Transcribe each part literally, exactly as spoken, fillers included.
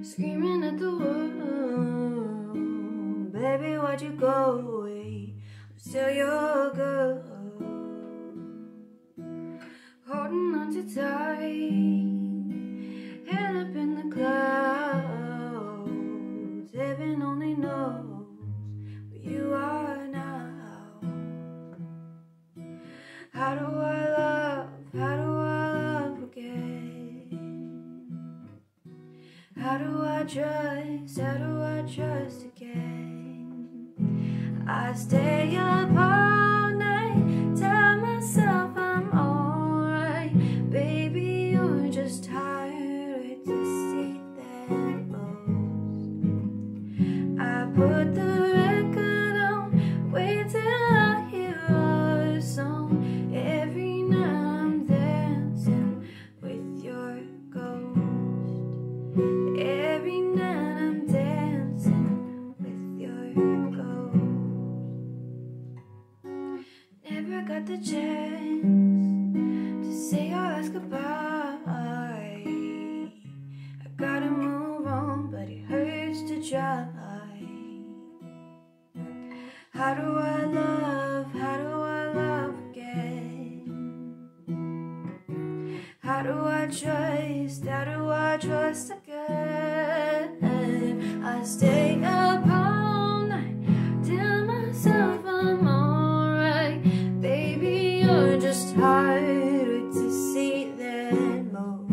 Screaming at the world, baby, why'd you go away? I'm still your girl, holding on too tight, head up in the clouds. Heaven only knows where you are now. How do I love, how do I love again? How do I trust, how do I trust again? I stay up all night, tell myself I'm alright. Baby, you're just tired to see that most. I put the record on, wait till I hear our song. Every night I'm dancing with your ghost. Every night I'm dancing with your ghost. Never got the chance to say our last goodbye. I gotta move on, but it hurts to try. How do I love, how do I love again? How do I trust, how do I trust again? I stay up all night, tell myself I'm alright. Baby, you're just harder to see than most.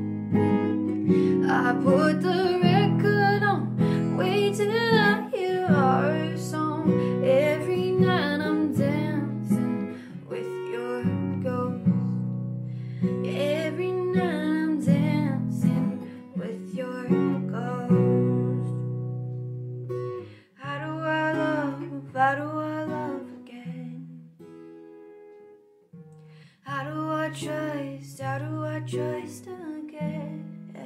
I put the record on, wait till I hear our song. Every night I'm dancing with your ghost. Every night I'm dancing with your ghost. How do I love, how do I love again? How do I trust, how do I trust again?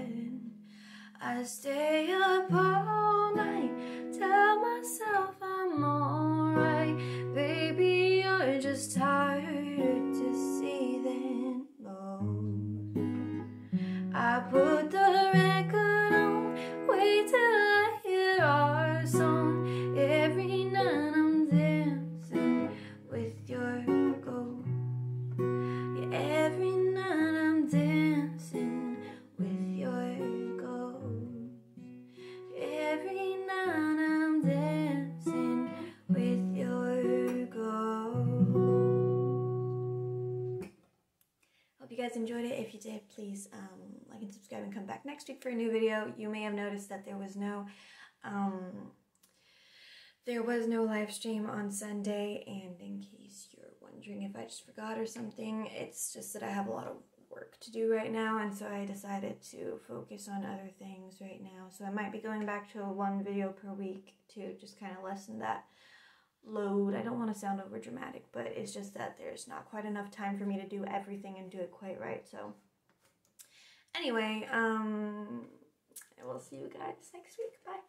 I stay up all night, tell myself I'm alright. Baby, you're just tired to see than most. I put the record on, wait till I hear our song. Every night I'm dancing with your ghost. Yeah, every night I'm dancing with your ghost. Every night I'm dancing with your ghost. Hope you guys enjoyed it. If you did, please um, like and subscribe and come back next week for a new video. You may have noticed that there was no um, there was no live stream on Sunday, and in case you're wondering if I just forgot or something, it's just that I have a lot of work to do right now, and so I decided to focus on other things right now. So I might be going back to a one video per week to just kind of lessen that load. I don't want to sound over dramatic, but it's just that there's not quite enough time for me to do everything and do it quite right. So anyway, um, I will see you guys next week. Bye.